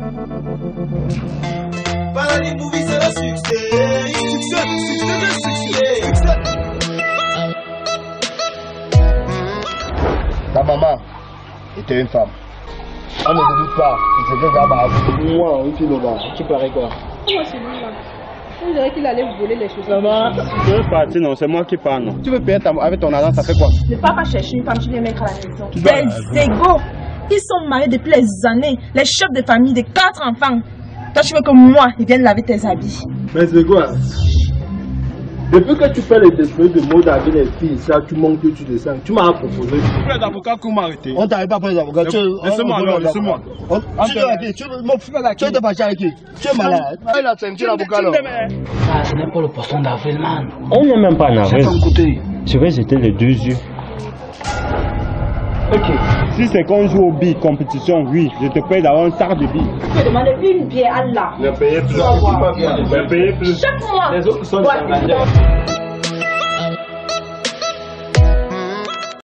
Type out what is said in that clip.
Paradis Movie, c'est le succès. Succès. Ta maman était une femme. On ne doute pas. C'est que Gaba. Moi, une fille là-bas. Tu parais quoi? Moi, c'est lui là. On dirait qu'il allait voler les choses. Maman, tu veux partir? Non, c'est moi qui pars, non. Tu veux payer avec ton argent, ça fait quoi? Ne pars pas chercher une femme, tu viens mettre à la maison. Des égaux. Ils sont mariés depuis les années. Les chefs de famille de 4 enfants. Toi, tu veux que moi, ils viennent laver tes habits. Mais c'est quoi? Depuis que tu fais les défauts de mode avec les filles, ça, tu manques que tu descends. Tu m'as proposé. Les avocats qui m'ont arrêté. On t'arrive pas pour les avocats. Laisse-moi alors, laisse-moi. Tu es parti avec qui? Tu es malade. Elle a senti l'avocat là. Ah, ce n'est pas le poisson d'avril, man. On n'est même pas en avril. Je vais jeter les 2 yeux. Ok. Si c'est qu'on joue au billes, compétition, oui, je te paye d'avoir un quart de billes. Je te demande une bière à là. Ne payez plus. Ne payez plus. Chaque mois. Les autres sont des